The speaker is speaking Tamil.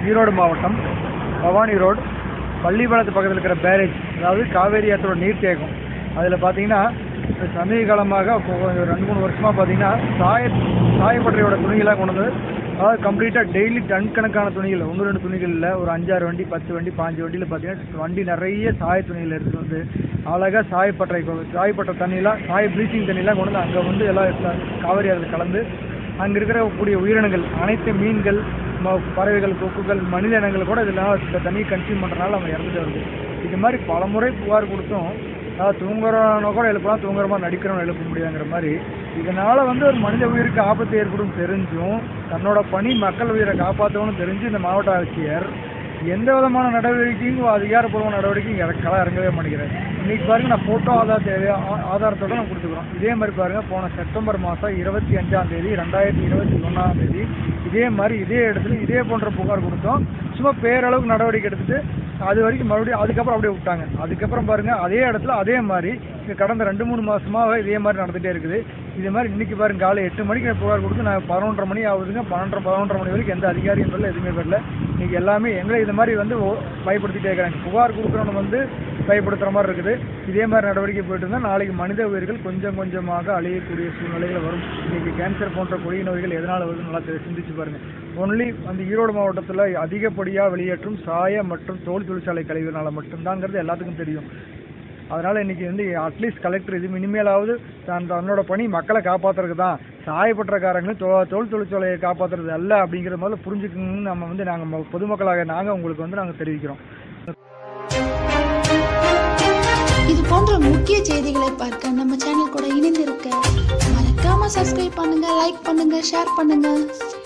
ஈரோடு மாவட்டம் பவானி ரோடு பள்ளிப்பாளையத்து பக்கத்தில் இருக்கிற பேரேஜ், அதாவது காவேரி ஆற்றோட நீர்த்தேக்கம். அதில் பார்த்தீங்கன்னா சமீப காலமாக 2-3 வருஷமாக பார்த்தீங்கன்னா சாயப்பட்டறையோட துணிகளாக கொண்டு வந்து, அதாவது கம்ப்ளீட்டாக டெய்லி டன் கணக்கான துணிகள், 1-2 துணிகள் இல்லை, ஒரு 5-6 வண்டி 10 வண்டி 5 வண்டியில் பார்த்தீங்கன்னா வண்டி நிறைய சாய துணிகள் எடுத்துகிட்டு வந்து அழகாக சாயப்பட்டறை தண்ணியெலாம் ப்ளீச்சிங் தண்ணியெலாம் கொண்டு வந்து அங்கே வந்து எல்லாம் காவேரி ஆற்றில் கலந்து அங்கே இருக்கக்கூடிய உயிரினங்கள் அனைத்து மீன்கள், பறவைகள், கொக்குகள், மனித இனங்கள் கூட இதெல்லாம் இந்த தண்ணியை கன்சியூம் பண்ணுறதுனால அவங்க இறந்துட்டு வருது. இது மாதிரி பல முறை புகார் கொடுத்தும் தூங்குறவன கூட எழுப்பலாம், தூங்குறமா நடிக்கிறவன் எழுப்ப முடியாங்கிற மாதிரி இதனால் வந்து ஒரு மனித உயிருக்கு ஆபத்து ஏற்படும் தெரிஞ்சும் தன்னோட பணி மக்கள் உயிரை காப்பாற்றணும்னு தெரிஞ்சு இந்த மாவட்ட ஆட்சியர் எந்த விதமான நடவடிக்கையும் அதிகாரப்பூர்வ நடவடிக்கையும் இறங்கவே மாட்டேங்கிறார். இன்னைக்கு பாருங்க, நான் ஃபோட்டோ ஆதாரத்தோட நான் கொடுத்துக்கிறோம். இதே மாதிரி பாருங்க, போன செப்டம்பர் மாதம் 25ஆம் தேதி 2021 இதே மாதிரி இதே இடத்துல இதே போன்ற புகார் கொடுத்தோம். சும்மா பேரளவுக்கு நடவடிக்கை எடுத்துட்டு அது வரைக்கும் மறுபடியும் அதுக்கப்புறம் அப்படியே விட்டாங்க. அதுக்கப்புறம் பாருங்க, அதே இடத்துல அதே மாதிரி கடந்த 2-3 மாசமாக இதே மாதிரி நடந்துகிட்டே இருக்குது. இதே மாதிரி இன்னைக்கு பாருங்க, காலை 8 மணிக்கு புகார் கொடுத்து நான் 11:30 மணி ஆகுதுங்க. 12:30 மணி வரைக்கும் எந்த அதிகாரியும் வரல, எதுவுமே வரல. இன்னைக்கு எல்லாமே எங்களை இது மாதிரி வந்து பயப்படுத்திட்டே இருக்கிறாங்க. புகார் கொடுக்குறவங்க வந்து பயப்படுத்துகிற மாதிரி இருக்குது. இதே மாதிரி நடவடிக்கை போயிட்டு இருந்தால் நாளைக்கு மனித உயிர்கள் கொஞ்சம் கொஞ்சமாக அழியக்கூடிய சூழ்நிலைகள் வரும். இன்னைக்கு கேன்சர் போன்ற கொடிய நோய்கள் எதனால் வருதுன்னு நல்லா சிந்திச்சு பாருங்க. ஒன்லி அந்த ஈரோடு மாவட்டத்தில் அதிகப்படியாக வெளியேற்றும் சாய மற்றும் தோல் தொழிற்சாலை கழிவுனால மட்டும்தாங்கிறது எல்லாத்துக்கும் தெரியும். அதனால் இன்றைக்கி வந்து அட்லீஸ்ட் கலெக்டர் இது இனிமேலாவது தன்னோட பணி மக்களை காப்பாற்றுறதுக்கு தான், சாயப்பட்டக்காரங்களும் தோல் தொழிற்சாலையை காப்பாற்றுறது அல்ல அப்படிங்கிற மாதிரி புரிஞ்சுக்கணும்னு நம்ம வந்து நாங்கள் பொதுமக்களாக உங்களுக்கு வந்து நாங்கள் தெரிவிக்கிறோம். இது போன்ற முக்கிய செய்திகளை பார்க்க நம்ம சேனல் கூட இணைந்திருக்க மறக்காம சப்ஸ்கிரைப் பண்ணுங்க, லைக் பண்ணுங்க, ஷேர் பண்ணுங்க.